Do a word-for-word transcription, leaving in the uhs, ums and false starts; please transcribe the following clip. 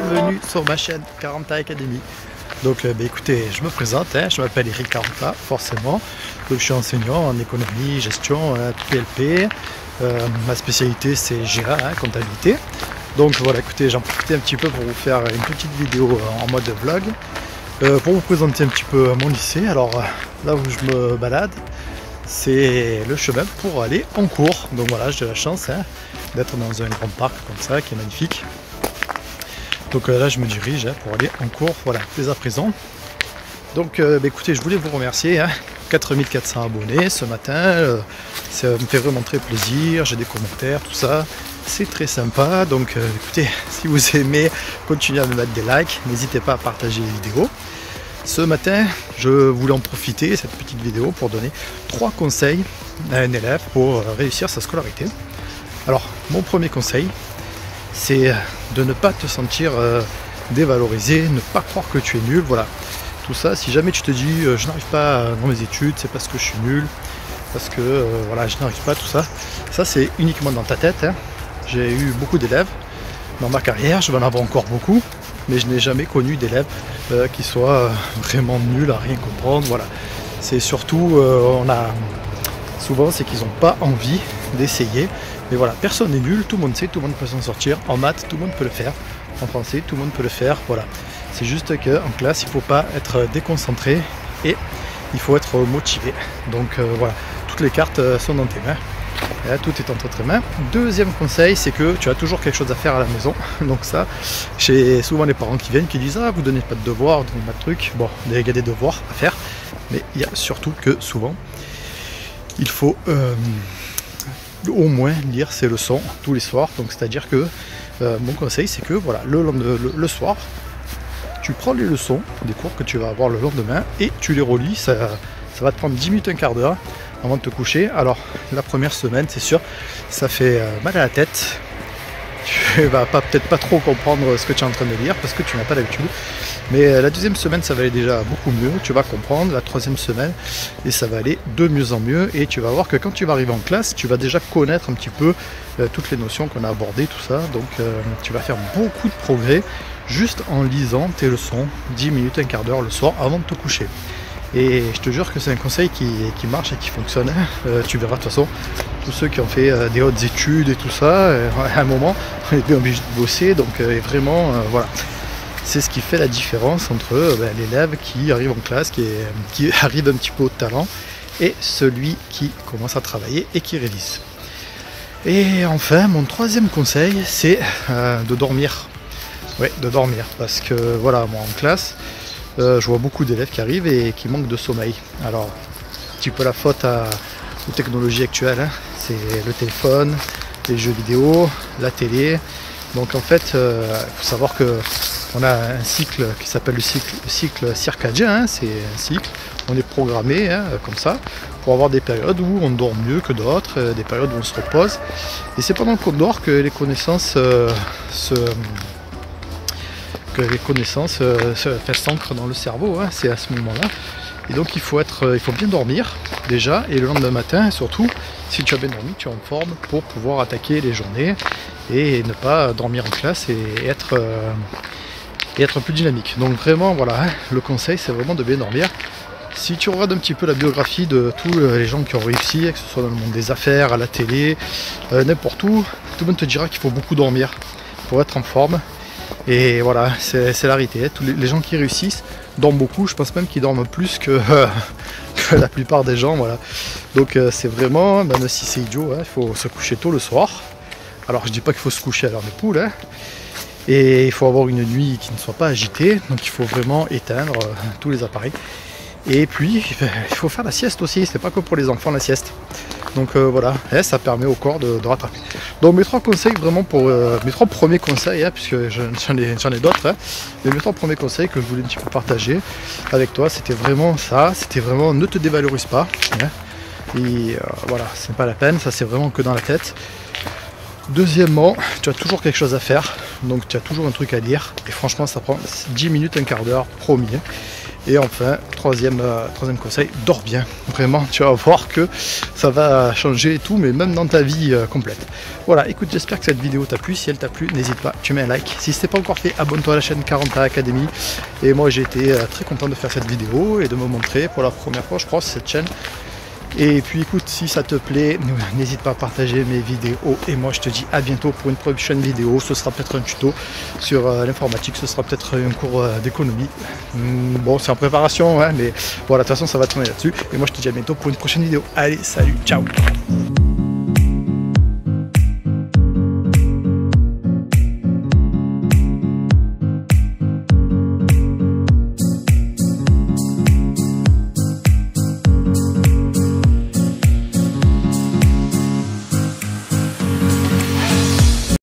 bienvenue sur ma chaîne Caranta Academy. Donc euh, bah, écoutez, je me présente, hein, je m'appelle Eric Caranta, forcément. Donc, je suis enseignant en économie, gestion, euh, P L P. Euh, ma spécialité c'est G A, hein, comptabilité. Donc voilà, écoutez, j'en profite un petit peu pour vous faire une petite vidéo en mode vlog. Euh, pour vous présenter un petit peu mon lycée. Alors là où je me balade, c'est le chemin pour aller en cours. Donc voilà, j'ai la chance hein, d'être dans un grand parc comme ça, qui est magnifique. Donc euh, là, je me dirige hein, pour aller en cours, voilà, dès à présent. Donc euh, bah, écoutez, je voulais vous remercier, hein, quatre mille quatre cents abonnés ce matin, euh, ça me fait vraiment très plaisir, j'ai des commentaires, tout ça, c'est très sympa. Donc euh, écoutez, si vous aimez, continuez à me mettre des likes, n'hésitez pas à partager les vidéos. Ce matin, je voulais en profiter, cette petite vidéo, pour donner trois conseils à un élève pour réussir sa scolarité. Alors, mon premier conseil, c'est de ne pas te sentir euh, dévalorisé, ne pas croire que tu es nul, voilà. Tout ça, si jamais tu te dis euh, je n'arrive pas dans mes études, c'est parce que je suis nul, parce que euh, voilà, je n'arrive pas, tout ça, ça c'est uniquement dans ta tête. Hein. J'ai eu beaucoup d'élèves dans ma carrière, je vais en avoir encore beaucoup, mais je n'ai jamais connu d'élèves euh, qui soient euh, vraiment nuls à rien comprendre, voilà. C'est surtout, euh, on a souvent, c'est qu'ils n'ont pas envie d'essayer. Mais voilà, personne n'est nul, tout le monde sait, tout le monde peut s'en sortir. En maths, tout le monde peut le faire. En français, tout le monde peut le faire. Voilà. C'est juste qu'en classe, il ne faut pas être déconcentré et il faut être motivé. Donc euh, voilà, toutes les cartes sont dans tes mains. Là, tout est entre tes mains. Deuxième conseil, c'est que tu as toujours quelque chose à faire à la maison. Donc ça, j'ai souvent les parents qui viennent, qui disent « Ah, vous donnez pas de devoirs, vous donnez pas de trucs. » Bon, il y a des devoirs à faire. Mais il y a surtout que souvent, il faut... Euh, au moins lire ses leçons tous les soirs. Donc c'est à dire que euh, mon conseil c'est que voilà, le, le, le soir tu prends les leçons des cours que tu vas avoir le lendemain et tu les relis. Ça, ça va te prendre dix minutes, un quart d'heure avant de te coucher. Alors la première semaine c'est sûr ça fait euh, mal à la tête, tu vas pas peut-être pas trop comprendre ce que tu es en train de lire parce que tu n'as pas l'habitude. Mais la deuxième semaine, ça va aller déjà beaucoup mieux, tu vas comprendre. La troisième semaine, et ça va aller de mieux en mieux. Et tu vas voir que quand tu vas arriver en classe, tu vas déjà connaître un petit peu euh, toutes les notions qu'on a abordées, tout ça. Donc euh, tu vas faire beaucoup de progrès juste en lisant tes leçons, dix minutes, un quart d'heure le soir avant de te coucher. Et je te jure que c'est un conseil qui, qui marche et qui fonctionne. Euh, tu verras de toute façon, tous ceux qui ont fait euh, des hautes études et tout ça, euh, à un moment, on est bien obligé de bosser. Donc euh, vraiment, euh, voilà. C'est ce qui fait la différence entre euh, ben, l'élève qui arrive en classe, qui, est, qui arrive un petit peu au talent, et celui qui commence à travailler et qui révise. Et enfin, mon troisième conseil, c'est euh, de dormir. Oui, de dormir, parce que voilà, moi en classe, euh, je vois beaucoup d'élèves qui arrivent et qui manquent de sommeil. Alors, un petit peu la faute à, aux technologies actuelles, hein. C'est le téléphone, les jeux vidéo, la télé. Donc en fait, il euh, faut savoir que on a un cycle qui s'appelle le cycle, le cycle circadien, hein, c'est un cycle, on est programmé hein, comme ça, pour avoir des périodes où on dort mieux que d'autres, des périodes où on se repose. Et c'est pendant qu'on dort que les connaissances euh, se... que les connaissances euh, s'ancrent dans le cerveau, hein, c'est à ce moment-là. Et donc il faut, être, il faut bien dormir déjà, et le lendemain matin surtout, si tu as bien dormi, tu es en forme pour pouvoir attaquer les journées et ne pas dormir en classe et être... Euh, et être plus dynamique. Donc vraiment voilà, hein, le conseil c'est vraiment de bien dormir. Si tu regardes un petit peu la biographie de tous les gens qui ont réussi, que ce soit dans le monde des affaires, à la télé, euh, n'importe où, tout le monde te dira qu'il faut beaucoup dormir pour être en forme. Et voilà, c'est la réalité, hein. Tous les, les gens qui réussissent dorment beaucoup, je pense même qu'ils dorment plus que, euh, que la plupart des gens, voilà. Donc euh, c'est vraiment, même si c'est idiot, hein, il faut se coucher tôt le soir. Alors je dis pas qu'il faut se coucher à l'heure des poules, hein. Et il faut avoir une nuit qui ne soit pas agitée, donc il faut vraiment éteindre euh, tous les appareils. Et puis il faut faire la sieste aussi, c'est pas que pour les enfants la sieste. Donc euh, voilà, et ça permet au corps de, de rattraper. Donc mes trois conseils vraiment pour euh, mes trois premiers conseils, hein, puisque j'en ai, j'en ai d'autres, hein, mais mes trois premiers conseils que je voulais un petit peu partager avec toi, c'était vraiment ça, c'était vraiment ne te dévalorise pas. Hein, et euh, voilà, c'est pas la peine, ça c'est vraiment que dans la tête. Deuxièmement, tu as toujours quelque chose à faire, donc tu as toujours un truc à lire, et franchement ça prend dix minutes, un quart d'heure, promis. Et enfin, troisième, euh, troisième conseil, dors bien. Vraiment, tu vas voir que ça va changer tout, mais même dans ta vie euh, complète. Voilà, écoute, j'espère que cette vidéo t'a plu. Si elle t'a plu, n'hésite pas, tu mets un like. Si ce n'est pas encore fait, abonne-toi à la chaîne quarante A Academy. Et moi, j'ai été euh, très content de faire cette vidéo et de me montrer pour la première fois, je crois, sur cette chaîne. Et puis écoute, si ça te plaît, n'hésite pas à partager mes vidéos. Et moi je te dis à bientôt pour une prochaine vidéo. Ce sera peut-être un tuto sur euh, l'informatique, ce sera peut-être un cours euh, d'économie. Hum, bon, c'est en préparation, hein, mais voilà, de toute façon ça va tourner là-dessus. Et moi je te dis à bientôt pour une prochaine vidéo. Allez, salut, ciao.